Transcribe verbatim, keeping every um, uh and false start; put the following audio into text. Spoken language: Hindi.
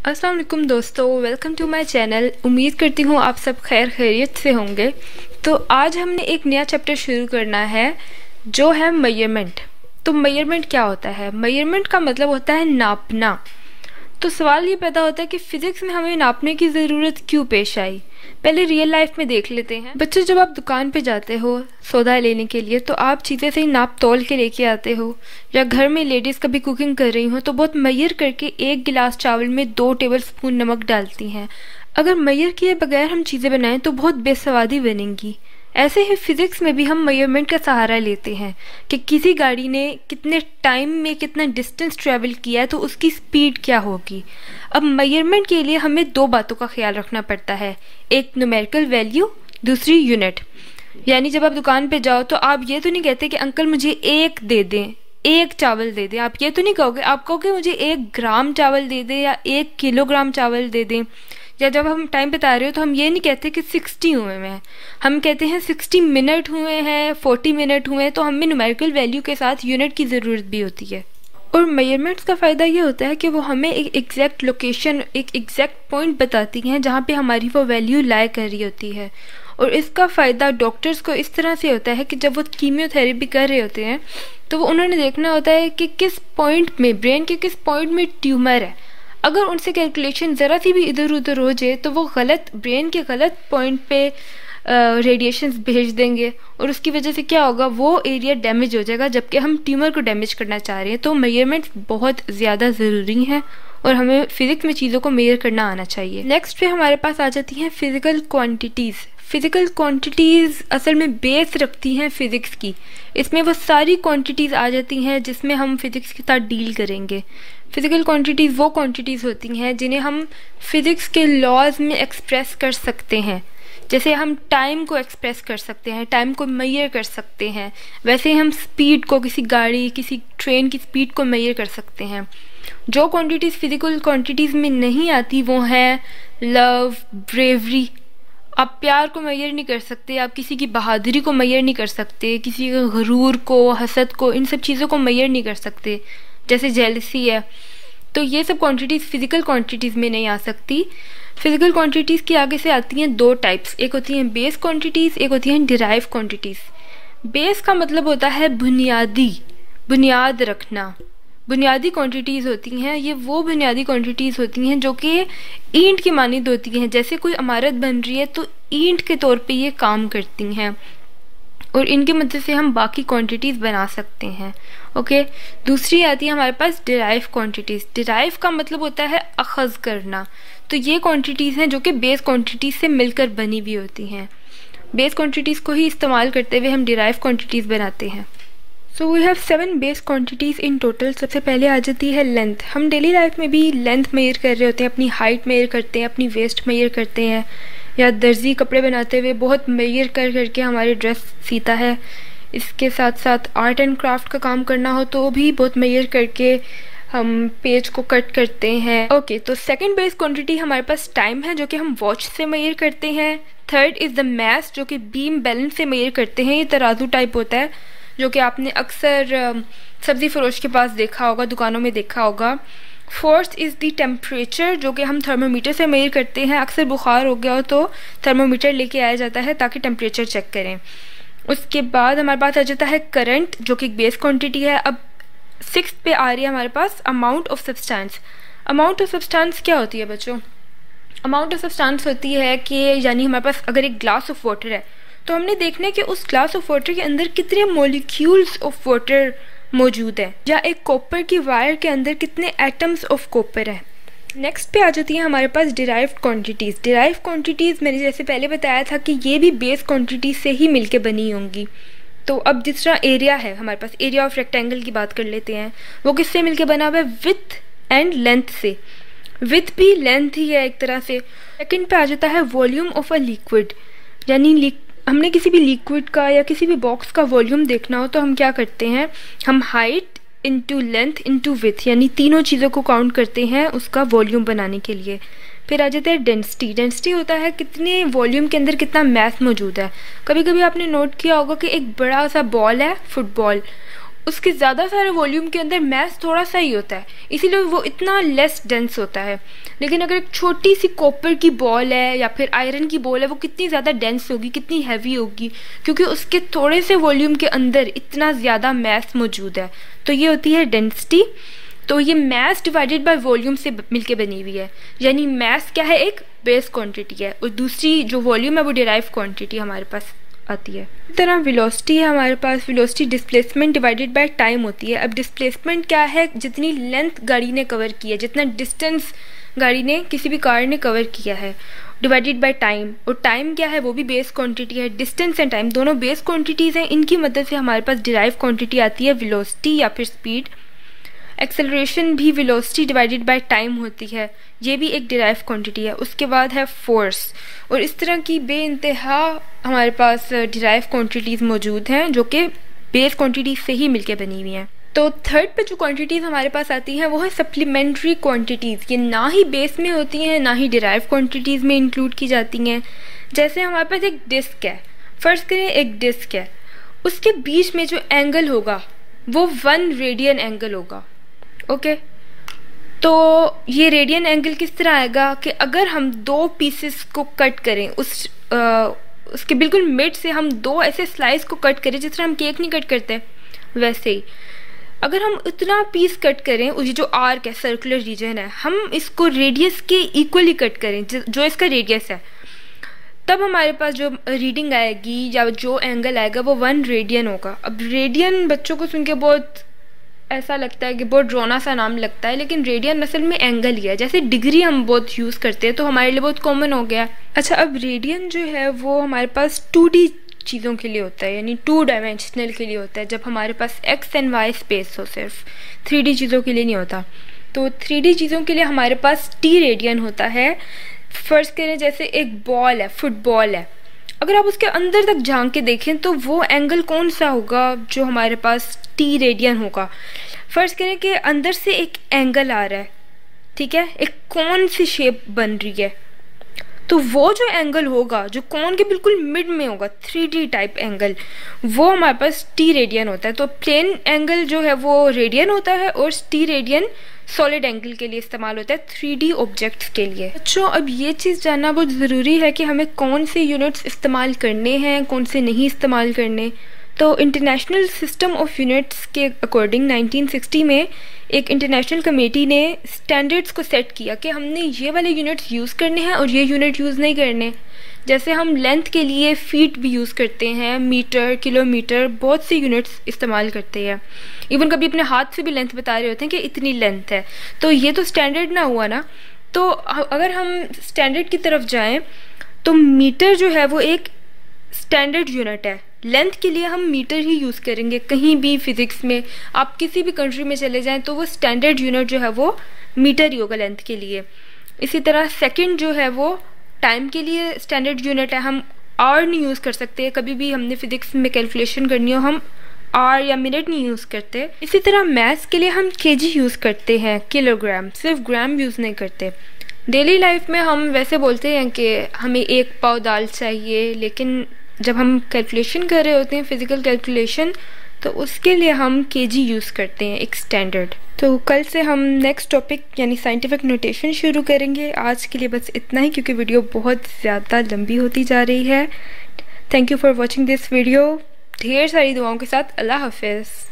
अस्सलाम वालेकुम दोस्तों, वेलकम टू माय चैनल। उम्मीद करती हूँ आप सब खैर खैरियत से होंगे। तो आज हमने एक नया चैप्टर शुरू करना है जो है मेजरमेंट। तो मेजरमेंट क्या होता है? मेजरमेंट का मतलब होता है नापना। तो सवाल ये पैदा होता है कि फिजिक्स में हमें नापने की ज़रूरत क्यों पेश आई। पहले रियल लाइफ में देख लेते हैं। बच्चों, जब आप दुकान पे जाते हो सौदा लेने के लिए तो आप चीज़ें से ही नाप तोल के लेके आते हो, या घर में लेडीज़ कभी कुकिंग कर रही हो तो बहुत मेजर करके एक गिलास चावल में दो टेबल स्पून नमक डालती हैं। अगर मेजर किए बगैर हम चीज़ें बनाएं तो बहुत बेसवादी बनेंगी। ऐसे ही फिजिक्स में भी हम मेजरमेंट का सहारा लेते हैं कि किसी गाड़ी ने कितने टाइम में कितना डिस्टेंस ट्रैवल किया है तो उसकी स्पीड क्या होगी। अब मेजरमेंट के लिए हमें दो बातों का ख्याल रखना पड़ता है, एक न्यूमेरिकल वैल्यू, दूसरी यूनिट। यानी जब आप दुकान पे जाओ तो आप ये तो नहीं कहते कि अंकल मुझे एक दे दें, एक चावल दे दें। आप ये तो नहीं कहोगे, आप कहोगे मुझे एक ग्राम चावल दे दें या एक किलोग्राम चावल दे दें। या जब हम टाइम बता रहे हो तो हम ये नहीं कहते कि सिक्सटी हुए हैं, हम कहते हैं सिक्सटी मिनट हुए हैं, फोर्टी मिनट हुए हैं। तो हमें न्यूमेरिकल वैल्यू के साथ यूनिट की ज़रूरत भी होती है। और मेजरमेंट्स का फ़ायदा ये होता है कि वो हमें एक एग्जैक्ट लोकेशन, एक एग्जैक्ट पॉइंट बताती हैं जहाँ पे हमारी वो वैल्यू लाई कर रही होती है। और इसका फ़ायदा डॉक्टर्स को इस तरह से होता है कि जब वो कीमियोथेरेपी कर रहे होते हैं तो वो उन्होंने देखना होता है कि किस पॉइंट में, ब्रेन के किस पॉइंट में ट्यूमर है। अगर उनसे कैलकुलेशन ज़रा सी भी इधर उधर हो जाए तो वो गलत, ब्रेन के गलत पॉइंट पे रेडिएशंस भेज देंगे और उसकी वजह से क्या होगा, वो एरिया डैमेज हो जाएगा जबकि हम ट्यूमर को डैमेज करना चाह रहे हैं। तो मेजरमेंट्स बहुत ज़्यादा ज़रूरी हैं और हमें फिजिक्स में चीज़ों को मेजर करना आना चाहिए। नेक्स्ट पे हमारे पास आ जाती हैं फिजिकल क्वांटिटीज़। फिजिकल क्वांटिटीज़ असल में बेस रखती हैं फिज़िक्स की। इसमें वो सारी क्वांटिटीज़ आ जाती हैं जिसमें हम फिज़िक्स के साथ डील करेंगे। फिजिकल क्वांटिटीज़ वो क्वांटिटीज़ होती हैं जिन्हें हम फिज़िक्स के लॉज में एक्सप्रेस कर सकते हैं। जैसे हम टाइम को एक्सप्रेस कर सकते हैं, टाइम को मेजर कर सकते हैं, वैसे ही हम स्पीड को, किसी गाड़ी, किसी ट्रेन की स्पीड को मेजर कर सकते हैं। जो क्वांटिटीज़ फिजिकल क्वांटिटीज़ में नहीं आती वो हैं लव, ब्रेवरी। आप प्यार को मेजर नहीं कर सकते, आप किसी की बहादुरी को मेजर नहीं कर सकते, किसी के गुरूर को, हसद को, इन सब चीज़ों को मेजर नहीं कर सकते, जैसे जेलसी है। तो ये सब क्वांटिटीज़ फिजिकल क्वांटिटीज़ में नहीं आ सकती। फिजिकल क्वांटिटीज़ की आगे से आती हैं दो टाइप्स, एक होती हैं बेस क्वांटिटीज़, एक होती हैं डिराइव क्वांटिटीज़। बेस का मतलब होता है बुनियादी, बुनियाद रखना। बुनियादी क्वांटिटीज़ होती हैं, ये वो बुनियादी क्वांटिटीज़ होती हैं जो कि ईंट की मानिंद होती हैं। जैसे कोई इमारत बन रही है तो ईंट के तौर पे ये काम करती हैं और इनकी मदद से हम बाकी क्वांटिटीज़ बना सकते हैं। ओके, दूसरी आती है हमारे पास डिराइव क्वांटिटीज़। डिराइव का मतलब होता है अखज़ करना। तो ये क्वांटिटीज़ हैं जो कि बेस क्वांटिटीज़ से मिलकर बनी हुई होती हैं। बेस क्वांटिटीज़ को ही इस्तेमाल करते हुए हम डिराइव क्वांटिटीज़ बनाते हैं। So we have seven base quantities in total. सबसे पहले आ जाती है लेंथ। हम डेली लाइफ में भी लेंथ मेजर कर रहे होते हैं, अपनी हाइट मेजर करते हैं, अपनी वेस्ट मेजर करते हैं, या दर्जी कपड़े बनाते हुए बहुत मेजर कर करके हमारी ड्रेस सीता है। इसके साथ साथ आर्ट एंड क्राफ्ट का काम करना हो तो भी बहुत मेजर करके हम पेज को कट करते हैं। ओके okay, तो सेकंड बेस क्वांटिटी हमारे पास टाइम है जो कि हम वॉच से मेजर करते हैं। थर्ड इज़ द मैस जो कि बीम बैलेंस से मेजर करते हैं। ये तराजू टाइप होता है जो कि आपने अक्सर सब्ज़ी फरोश के पास देखा होगा, दुकानों में देखा होगा। फोर्थ इज़ द टेम्परेचर जो कि हम थर्मोमीटर से मेजर करते हैं। अक्सर बुखार हो गया हो तो थर्मोमीटर लेके आया जाता है ताकि टेम्परेचर चेक करें। उसके बाद हमारे पास आ जाता है करंट जो कि बेस क्वांटिटी है। अब सिक्स पे आ रही है हमारे पास amount of substance. Amount of substance क्या होती है बच्चों? अमाउंट ऑफ सब्सटेंस होती है कि यानी हमारे पास अगर एक ग्लास ऑफ वाटर है तो हमने देखना है कि उस ग्लास ऑफ वाटर के अंदर कितने मॉलिक्यूल्स ऑफ वाटर मौजूद है, या एक कॉपर की वायर के अंदर कितने एटम्स ऑफ कॉपर है। नेक्स्ट पे आ जाती है हमारे पास डिराइव्ड क्वांटिटीज़। डिराइव क्वांटिटीज़ मैंने जैसे पहले बताया था कि ये भी बेस क्वांटिटीज से ही मिलके बनी होंगी। तो अब जिस तरह एरिया है हमारे पास, एरिया ऑफ रेक्टेंगल की बात कर लेते हैं, वो किससे मिलके बना हुआ है? विथ एंड लेंथ से। विथ भी लेंथ ही है एक तरह से। सेकंड पे आ जाता है वॉल्यूम ऑफ अ लिक्विड। यानी हमने किसी भी लिक्विड का या किसी भी बॉक्स का वॉल्यूम देखना हो तो हम क्या करते हैं, हम height into length into width, यानी तीनों चीज़ों को काउंट करते हैं उसका वॉल्यूम बनाने के लिए। फिर आ जाता है डेंसिटी। डेंसिटी होता है कितने वॉल्यूम के अंदर कितना मैथ मौजूद है। कभी कभी आपने नोट किया होगा कि एक बड़ा सा बॉल है, फुटबॉल, उसके ज़्यादा सारे वॉल्यूम के अंदर मैथ थोड़ा सा ही होता है, इसीलिए वो इतना लेस डेंस होता है। लेकिन अगर एक छोटी सी कॉपर की बॉल है या फिर आयरन की बॉल है, वो कितनी ज़्यादा डेंस होगी, कितनी हैवी होगी, क्योंकि उसके थोड़े से वॉल्यूम के अंदर इतना ज़्यादा मैथ मौजूद है। तो ये होती है डेंसिटी। तो ये मैथ डिवाइडेड बाय वॉल्यूम से मिलके बनी हुई है, यानी मैथ क्या है, एक बेस क्वांटिटी है, और दूसरी जो वॉल्यूम है वो डिराइव क्वांटिटी हमारे पास आती है। इस तरह वेलोसिटी है हमारे पास, velocity displacement divided by time होती है। अब डिस्प्लेसमेंट क्या है, जितनी लेंथ गाड़ी ने कवर की है, जितना डिस्टेंस गाड़ी ने किसी भी कार ने कवर किया है, डिवाइडेड बाय टाइम। और टाइम क्या है, वो भी बेस क्वांटिटी है। डिस्टेंस एंड टाइम दोनों बेस क्वांटिटीज़ हैं, इनकी मदद से हमारे पास डिराइव क्वांटिटी आती है वेलोसिटी या फिर स्पीड। एक्सेलरेशन भी वेलोसिटी डिवाइडेड बाय टाइम होती है, ये भी एक डिराइव क्वांटिटी है। उसके बाद है फोर्स, और इस तरह की बेइंतहा हमारे पास डिराइव क्वांटिटीज़ मौजूद हैं जो कि बेस क्वांटिटी से ही मिलके बनी हुई हैं। तो थर्ड पे जो क्वांटिटीज़ हमारे पास आती हैं वो है सप्लीमेंट्री क्वांटिटीज़। ये ना ही बेस में होती हैं ना ही डिराइव क्वांटिटीज़ में इंक्लूड की जाती हैं। जैसे हमारे पास एक डिस्क है, फर्ज करें एक डिस्क है, उसके बीच में जो एंगल होगा वो वन रेडियन एंगल होगा। Okay okay. तो ये रेडियन एंगल किस तरह आएगा कि अगर हम दो पीसेस को कट करें, उस आ, उसके बिल्कुल मिड से हम दो ऐसे स्लाइस को कट करें, जिस तरह हम केक नहीं कट करते वैसे ही अगर हम इतना पीस कट करें, उस जो आर्क है, सर्कुलर रीजन है, हम इसको रेडियस के इक्वली कट करें जो इसका रेडियस है, तब हमारे पास जो रीडिंग आएगी या जो एंगल आएगा वो वन रेडियन होगा। अब रेडियन बच्चों को सुन के बहुत ऐसा लगता है कि बहुत ड्रोना सा नाम लगता है, लेकिन रेडियन असल में एंगल ही है। जैसे डिग्री हम बहुत यूज़ करते हैं तो हमारे लिए बहुत कॉमन हो गया। अच्छा, अब रेडियन जो है वो हमारे पास टू डी चीज़ों के लिए होता है, यानी टू डायमेंशनल के लिए होता है, जब हमारे पास एक्स एंड वाई स्पेस हो, सिर्फ थ्री डी चीज़ों के लिए नहीं होता। तो थ्री डी चीज़ों के लिए हमारे पास टी रेडियन होता है। फर्स्ट करें जैसे एक बॉल है, फुटबॉल है, अगर आप उसके अंदर तक झांक के देखें तो वो एंगल कौन सा होगा जो हमारे पास टी रेडियन होगा। फर्स्ट करें कि अंदर से एक एंगल आ रहा है, ठीक है, एक कौन सी शेप बन रही है, तो वो जो एंगल होगा जो कौन के बिल्कुल मिड में होगा, थ्री डी टाइप एंगल, वो हमारे पास टी रेडियन होता है। तो प्लेन एंगल जो है वो रेडियन होता है और टी रेडियन सॉलिड एंगल के लिए इस्तेमाल होता है, थ्री डी ऑब्जेक्ट्स के लिए। अच्छा, अब ये चीज़ जानना बहुत ज़रूरी है कि हमें कौन से यूनिट्स इस्तेमाल करने हैं, कौन से नहीं इस्तेमाल करने। तो इंटरनेशनल सिस्टम ऑफ यूनिट्स के अकॉर्डिंग नाइनटीन सिक्सटी में एक इंटरनेशनल कमेटी ने स्टैंडर्ड्स को सेट किया कि हमने ये वाले यूनिट्स यूज़ करने हैं और ये यूनिट यूज़ नहीं करने। जैसे हम लेंथ के लिए फीट भी यूज़ करते हैं, मीटर, किलोमीटर, बहुत से यूनिट्स इस्तेमाल करते हैं। इवन कभी अपने हाथ से भी लेंथ बता रहे होते हैं कि इतनी लेंथ है, तो ये तो स्टैंडर्ड ना हुआ ना। तो अगर हम स्टैंडर्ड की तरफ जाएं तो मीटर जो है वो एक स्टैंडर्ड यूनिट है। लेंथ के लिए हम मीटर ही यूज़ करेंगे, कहीं भी फिज़िक्स में आप किसी भी कंट्री में चले जाएं तो वो स्टैंडर्ड यूनिट जो है वो मीटर ही होगा लेंथ के लिए। इसी तरह सेकंड जो है वो टाइम के लिए स्टैंडर्ड यूनिट है, हम आवर नहीं यूज़ कर सकते। कभी भी हमने फिज़िक्स में कैलकुलेशन करनी हो हम आवर या मिनट नहीं यूज़ करते। इसी तरह मैथ्स के लिए हम केजी यूज़ करते हैं, किलोग्राम, सिर्फ ग्राम यूज़ नहीं करते। डेली लाइफ में हम वैसे बोलते हैं कि हमें एक पाव दाल चाहिए, लेकिन जब हम कैलकुलेशन कर रहे होते हैं, फिज़िकल कैलकुलेशन, तो उसके लिए हम केजी यूज़ करते हैं, एक स्टैंडर्ड। तो कल से हम नेक्स्ट टॉपिक यानी साइंटिफिक नोटेशन शुरू करेंगे। आज के लिए बस इतना ही, क्योंकि वीडियो बहुत ज़्यादा लंबी होती जा रही है। Thank you for watching this video. ढेर सारी दुआओं के साथ अल्लाह हाफिज़।